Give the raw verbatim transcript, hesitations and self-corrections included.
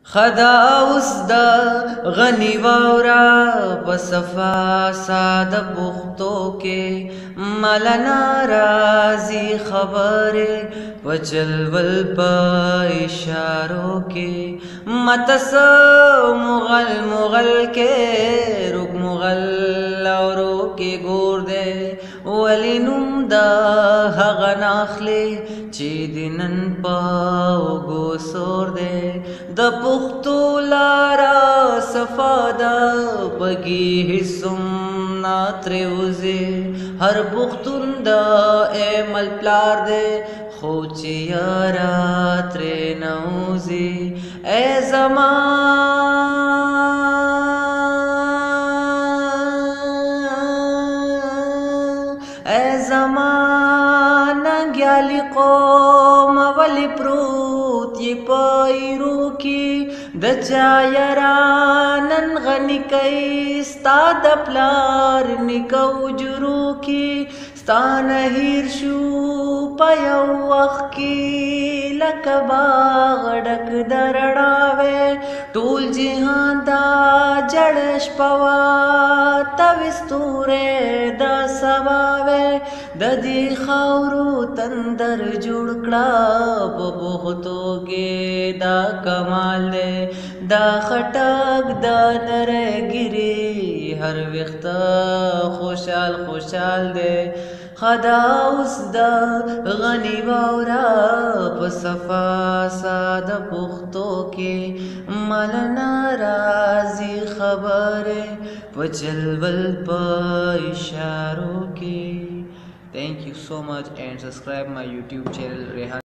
خدا اوس د غنی واورا پصفا ساده پختو کې مل ناراضي خبره وچلول په اشارو کې متس مغل مغل کې رک مغل اورو کې ګور دے ولی نوم دا هغه ناخلی چې دنن پاو ګو سور دے د پختو لارا صفادا بگی حسم ناتریوزی هر پختون دا ایمل پلار دے خوچی یارا تری نوزی اے زمان اے زمان ننگیالی قوم ولی پروت یہ پایرو کی د چا یارانن غنی کئی ستا د پلار نکو جرو کی ستا نهیر شو پا یو وقت کی لک باغ ډک درڑاوے ټول جهان دا جړش پوا توستوره دا سواوے د دې خاورو تندر جوړ کړه په بوختو کې دا کمال دی دا خټک دا نرګری هر وخت خوشحال خوشحال دی خدا اوس دا غنی واورا په صفا ساده پختو کې مل ناراضي خبره وچلول په اشارو کې. Thank you so much and subscribe my YouTube channel Rehankhan.